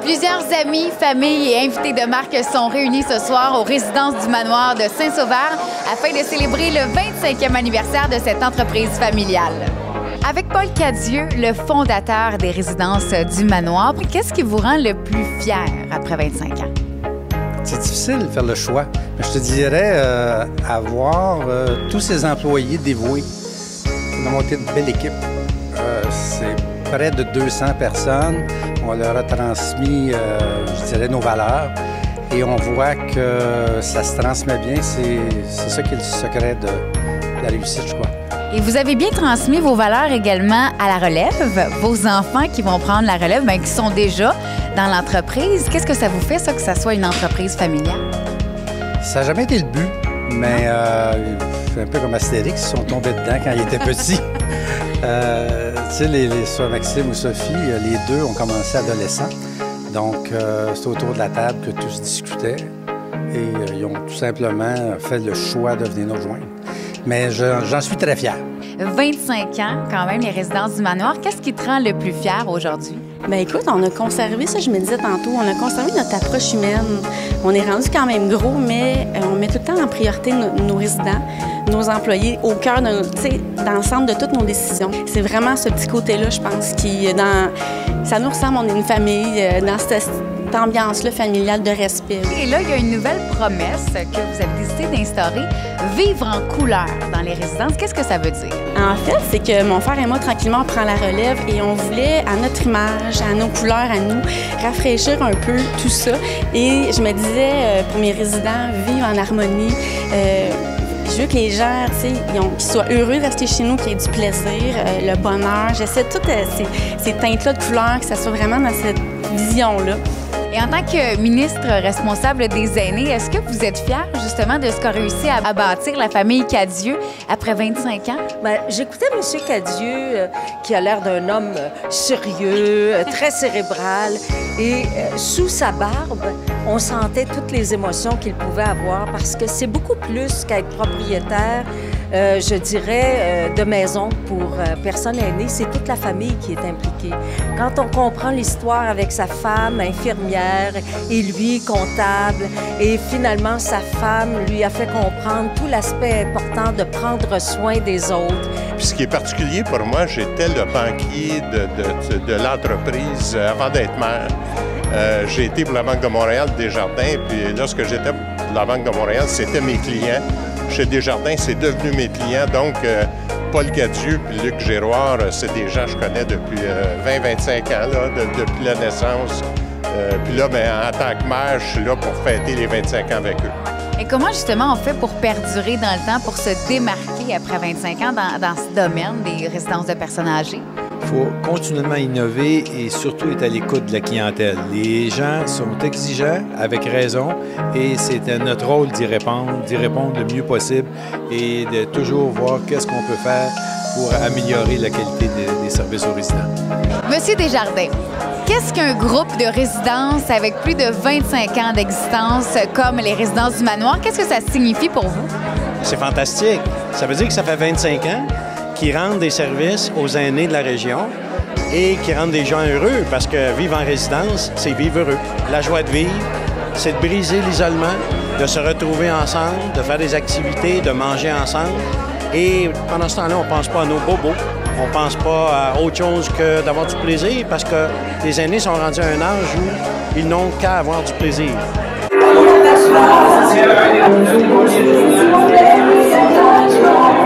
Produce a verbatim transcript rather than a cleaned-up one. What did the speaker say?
Plusieurs amis, familles et invités de marque sont réunis ce soir aux résidences du manoir de Saint-Sauveur afin de célébrer le vingt-cinquième anniversaire de cette entreprise familiale. Avec Paul Cadieux, le fondateur des résidences du manoir, qu'est-ce qui vous rend le plus fier après vingt-cinq ans? C'est difficile de faire le choix. Mais je te dirais euh, avoir euh, tous ces employés dévoués. On a monté une belle équipe. Euh, c'est près de deux cents personnes. On leur a transmis, euh, je dirais, nos valeurs. Et on voit que ça se transmet bien. C'est ça qui est le secret de, de la réussite, je crois. Et vous avez bien transmis vos valeurs également à la relève. Vos enfants qui vont prendre la relève, bien, qui sont déjà dans l'entreprise. Qu'est-ce que ça vous fait, ça, que ça soit une entreprise familiale? Ça n'a jamais été le but, mais euh, c'est un peu comme Astérix, ils sont tombés dedans quand ils étaient petits. euh, tu sais, les, les, soit Maxime ou Sophie, les deux ont commencé adolescents. Donc, euh, c'est autour de la table que tous discutaient et euh, ils ont tout simplement fait le choix de venir nous rejoindre. Mais j'en suis très fier. vingt-cinq ans, quand même, les résidences du manoir. Qu'est-ce qui te rend le plus fier aujourd'hui? Bien, écoute, on a conservé, ça je me disais tantôt, on a conservé notre approche humaine. On est rendu quand même gros, mais on met tout le temps en priorité nos, nos résidents, nos employés, au cœur de, tu sais, dans l'ensemble de toutes nos décisions. C'est vraiment ce petit côté-là, je pense, qui, dans, ça nous ressemble, on est une famille, dans cette ambiance-là familiale de respect. Et là, il y a une nouvelle promesse que vous avez décidé d'instaurer, vivre en couleur dans les résidences. Qu'est-ce que ça veut dire? En fait, c'est que mon frère et moi, tranquillement, on prend la relève et on voulait, à notre image, à nos couleurs, à nous, rafraîchir un peu tout ça. Et je me disais, euh, pour mes résidents, vivre en harmonie. Euh, Je veux que les gens, tu sais, qu'ils soient heureux de rester chez nous, qu'il y ait du plaisir, euh, le bonheur. J'essaie de toutes euh, ces, ces teintes-là de couleurs, que ça soit vraiment dans cette vision-là. Et en tant que ministre responsable des aînés, est-ce que vous êtes fier justement de ce qu'a réussi à, à bâtir la famille Cadieux après vingt-cinq ans? Bien, j'écoutais M. Cadieux, euh, qui a l'air d'un homme euh, sérieux, euh, très cérébral, et euh, sous sa barbe, on sentait toutes les émotions qu'il pouvait avoir parce que c'est beaucoup plus qu'être propriétaire, euh, je dirais, euh, de maison pour euh, personnes aînées. C'est toute la famille qui est impliquée. Quand on comprend l'histoire avec sa femme infirmière et lui comptable, et finalement sa femme lui a fait comprendre tout l'aspect important de prendre soin des autres. Puis ce qui est particulier pour moi, j'étais le banquier de, de, de l'entreprise avant d'être maire. Euh, j'ai été pour la Banque de Montréal, Desjardins, puis lorsque j'étais pour la Banque de Montréal, c'était mes clients. Chez Desjardins, c'est devenu mes clients. Donc, euh, Paul Cadieux puis Luc Giroir, c'est des gens que je connais depuis euh, vingt à vingt-cinq ans, là, de, depuis la naissance. Euh, puis là, bien, en tant que maire, je suis là pour fêter les vingt-cinq ans avec eux. Et comment, justement, on fait pour perdurer dans le temps, pour se démarquer après vingt-cinq ans dans, dans ce domaine des résidences de personnes âgées? Il faut continuellement innover et surtout être à l'écoute de la clientèle. Les gens sont exigeants, avec raison, et c'est notre rôle d'y répondre, d'y répondre le mieux possible et de toujours voir qu'est-ce qu'on peut faire pour améliorer la qualité de, des services aux résidents. Monsieur Desjardins, qu'est-ce qu'un groupe de résidences avec plus de vingt-cinq ans d'existence, comme les résidences du manoir, qu'est-ce que ça signifie pour vous? C'est fantastique. Ça veut dire que ça fait vingt-cinq ans qu'ils rendent des services aux aînés de la région et qui rendent des gens heureux, parce que vivre en résidence, c'est vivre heureux. La joie de vivre, c'est de briser l'isolement, de se retrouver ensemble, de faire des activités, de manger ensemble. Et pendant ce temps-là, on ne pense pas à nos bobos. On ne pense pas à autre chose que d'avoir du plaisir, parce que les aînés sont rendus à un âge où ils n'ont qu'à avoir du plaisir. Thank you.